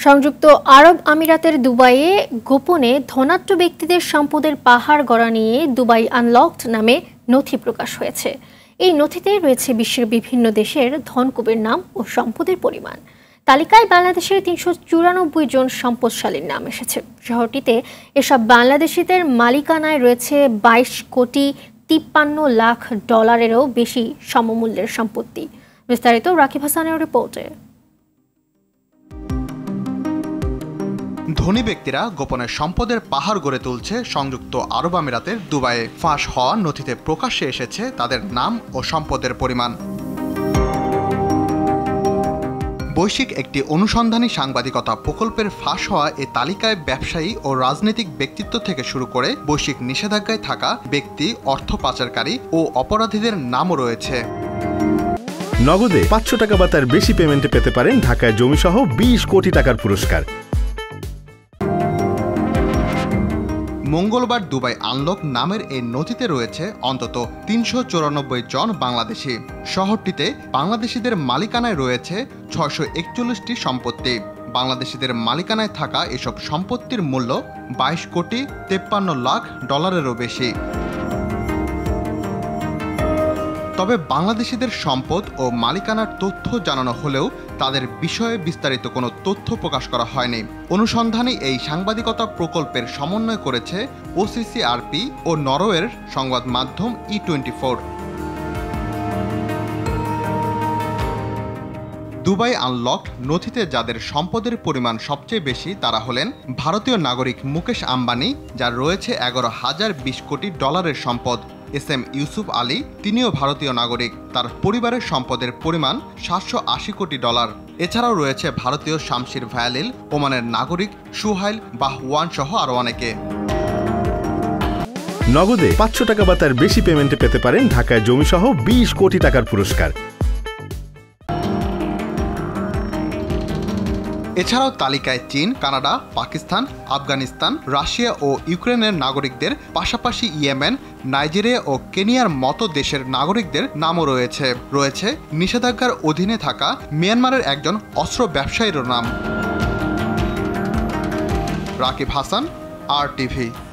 সংযুক্ত আরব আমিরাতের দুবাইয়ে গোপনে ধনাঢ্য ব্যক্তিদের সম্পদের পাহাড় গড়া নিয়ে দুবাই আনলকড নামে নথি প্রকাশ হয়েছে। এই নথিতে রয়েছে বিশ্বের বিভিন্ন দেশের ধনকুবের নাম ও সম্পদের পরিমাণ। তালিকায় বাংলাদেশের ৩৯৪ জন সম্পদশালীর নাম এসেছে। শহরটিতে এসব বাংলাদেশিদের মালিকানায় রয়েছে ২২ কোটি ৫৩ লাখ ডলারেরও বেশি সমমূল্যের সম্পত্তি। বিস্তারিত রাকিব হাসানের রিপোর্টে। ধনী ব্যক্তিরা গোপনে সম্পদের পাহাড় গড়ে তুলছে সংযুক্ত আরব আমিরাতের দুবাইয়ে। ফাঁস হওয়া নথিতে প্রকাশ্যে এসেছে তাদের নাম ও সম্পদের পরিমাণ। বৈশ্বিক একটি অনুসন্ধানী সাংবাদিকতা প্রকল্পের ফাঁস হওয়া এ তালিকায় ব্যবসায়ী ও রাজনৈতিক ব্যক্তিত্ব থেকে শুরু করে বৈশ্বিক নিষেধাজ্ঞায় থাকা ব্যক্তি, অর্থ পাচারকারী ও অপরাধীদের নামও রয়েছে। নগদে ৫০০ টাকা বা তার বেশি পেমেন্টে পেতে পারেন ঢাকায় জমিসহ ২০ কোটি টাকার পুরস্কার। মঙ্গলবার দুবাই আনলক নামের এই নথিতে রয়েছে অন্তত ৩৯৪ জন বাংলাদেশি। শহরটিতে বাংলাদেশিদের মালিকানায় রয়েছে ৬৪১টি সম্পত্তি। বাংলাদেশিদের মালিকানায় থাকা এসব সম্পত্তির মূল্য ২২ কোটি ৫৩ লাখ ডলারেরও বেশি। তবে বাংলাদেশিদের সম্পদ ও মালিকানার তথ্য জানানো হলেও তাদের বিষয়ে বিস্তারিত কোনো তথ্য প্রকাশ করা হয়নি। অনুসন্ধানী এই সাংবাদিকতা প্রকল্পের সমন্বয় করেছে OCCRP ও নরওয়ের সংবাদ মাধ্যম E24। দুবাই আনলক নথিতে যাদের সম্পদের পরিমাণ সবচেয়ে বেশি তারা হলেন ভারতীয় নাগরিক মুকেশ আম্বানি, যার রয়েছে ১১,০২০ কোটি ডলারের সম্পদ। SM ইউসুফ আলী, তিনিও ভারতীয় নাগরিক, তার পরিবারের সম্পদের পরিমাণ ৭৮০ কোটি ডলার। এছাড়াও রয়েছে ভারতীয় শামশির ভায়ালিল, ওমানের নাগরিক সুহাইল বাহওয়ান সহ আরও অনেকে। নগদে ৫০০ টাকা বা তার বেশি পেমেন্টে পেতে পারেন ঢাকায় জমিসহ ২০ কোটি টাকার পুরস্কার। এছাড়াও তালিকায় চীন, কানাডা, পাকিস্তান, আফগানিস্তান, রাশিয়া ও ইউক্রেনের নাগরিকদের পাশাপাশি ইয়েমেন, নাইজেরিয়া ও কেনিয়ার মতো দেশের নাগরিকদের নামও রয়েছে নিষেধাজ্ঞার অধীনে থাকা মিয়ানমারের একজন অস্ত্র ব্যবসায়ীর নাম। রাকিব হাসান, RTV।